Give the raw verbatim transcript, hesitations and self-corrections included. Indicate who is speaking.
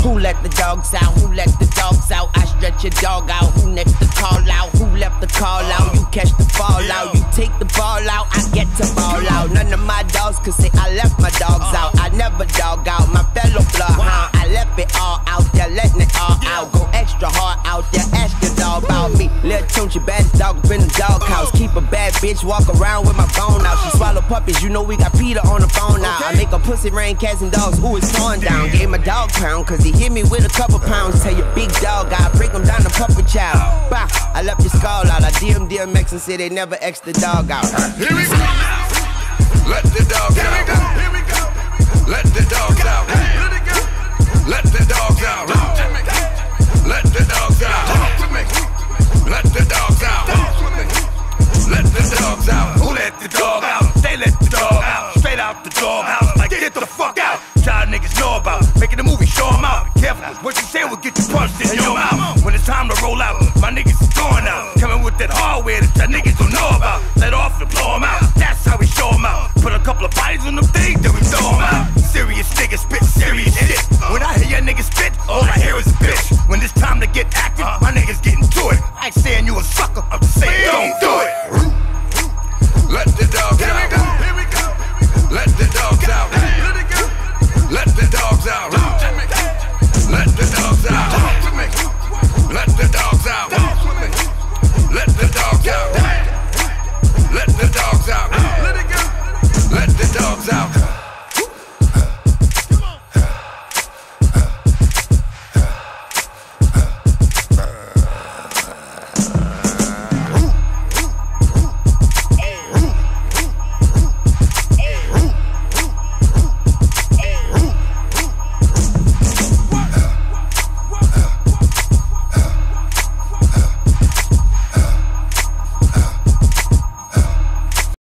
Speaker 1: Who let the dogs out? Who let the dogs out? I stretch your dog out. Who next to call out? Who left the call out? You catch the ball out. You take the ball out. I get to ball out. None of my dogs could say I left my dogs out. I never dog out my fellow bloodhound. I left it all out there, letting it all out. Go extra hard out there. Ask your dog about me. Lil' Tunchi, baddest dog up in the doghouse. Keep a bad bitch, walk around with my phone out. She swallow puppies, you know we got Peter on the phone now. I make a pussy rain, cats and dogs. Ooh, it's torn down. Gave my dog pound, cause he hit me with a couple pounds. Tell your big dog, I break him down to puppy child. Bah, I left your skull out. I D M D M X and say they never X the dog out.
Speaker 2: Here we go. Let the dogs out. Here we go. Let the dogs out. Let the dogs out. Let the dogs out. Let the dogs out. Let the dogs out. Who let the dog out? They let the dog out. Straight out the dog house. Like get the fuck out. Child niggas know about making the movie, show 'em out. Careful, what you say will get you punched in your mouth. When it's time to roll out, my niggas is going out. Coming with that hardware that y'all niggas don't know about. Let off and blow 'em out. That's how we show 'em out. Put a couple of bodies on them things, then we throw 'em out. Serious niggas spit serious shit. When I hear your niggas spit, all I hear is a bitch. When it's time to get active, my niggas getting to it. I ain't saying you a sucker, I'm just saying don't do it. Let the dogs out. Here we go. Let the dogs out. Let the dogs out.